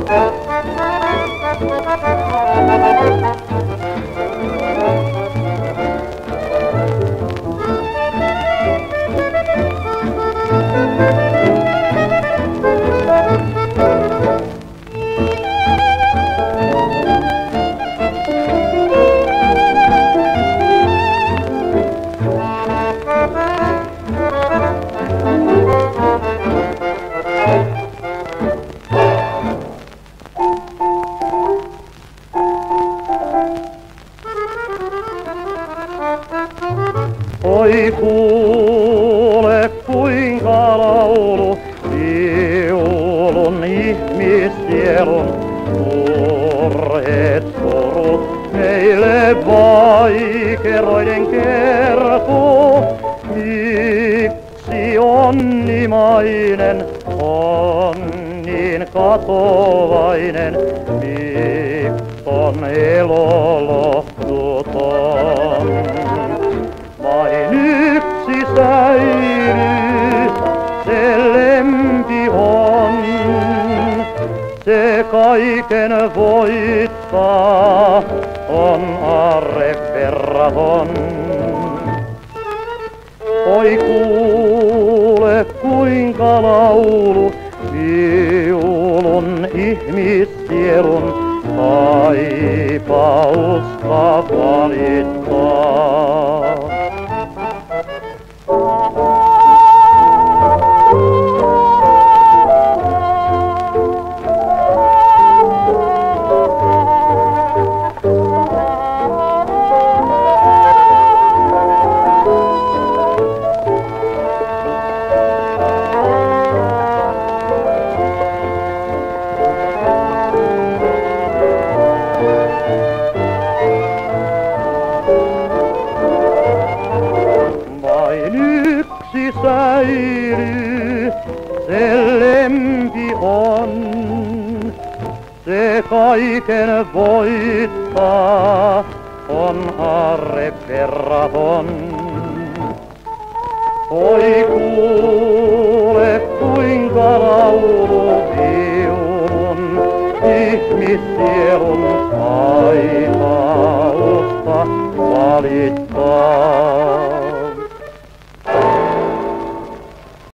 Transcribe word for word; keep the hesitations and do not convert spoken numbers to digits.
Oi kuule kuinka laulu viulun ihmissielun murheet surut meille vaikeroiden kertoo. Miksi onnimainen on niin katovainen, miksi on elo lohduton? Vain yksi säilyy, se lempi on, se kaiken voittaa, on arre verraton. Oi kuule kuinka laulu viulun ihmissielun kaipausta valittaa. Yksi säilyy, se lempi on, se kaiken voittaa, on arre verraton. Oi kuule kuinka laulu viulun ihmissielun